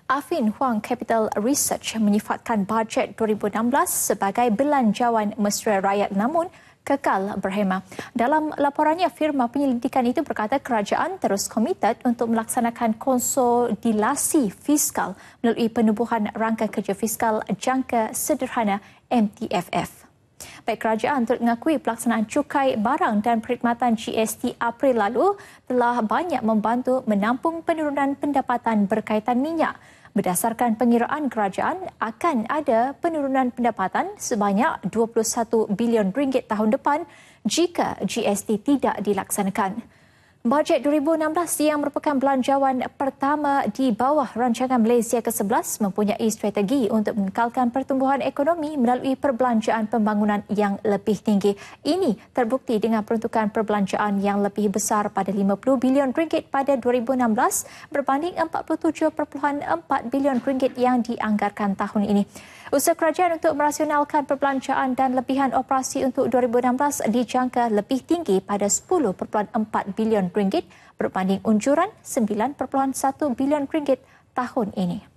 Affin Hwang Capital Research menyifatkan bajet 2016 sebagai belanjawan Mesra Rakyat Namun Kekal Berhemah. Dalam laporannya, firma penyelidikan itu berkata kerajaan terus komited untuk melaksanakan konsolidasi fiskal melalui penubuhan Rangka Kerja Fiskal Jangka Sederhana MTFF. Baik, kerajaan turut mengakui pelaksanaan cukai barang dan perkhidmatan GST April lalu telah banyak membantu menampung penurunan pendapatan berkaitan minyak. Berdasarkan pengiraan kerajaan, akan ada penurunan pendapatan sebanyak 21 bilion ringgit tahun depan jika GST tidak dilaksanakan. Bajet 2016 yang merupakan belanjawan pertama di bawah rancangan Malaysia ke-11 mempunyai strategi untuk mengekalkan pertumbuhan ekonomi melalui perbelanjaan pembangunan yang lebih tinggi. Ini terbukti dengan peruntukan perbelanjaan yang lebih besar pada 50 bilion ringgit pada 2016 berbanding 47.4 bilion ringgit yang dianggarkan tahun ini. Usaha kerajaan untuk merasionalkan perbelanjaan dan lebihan operasi untuk 2016 dijangka lebih tinggi pada 10.4 bilion ringgit berbanding unjuran 9.1 bilion ringgit tahun ini.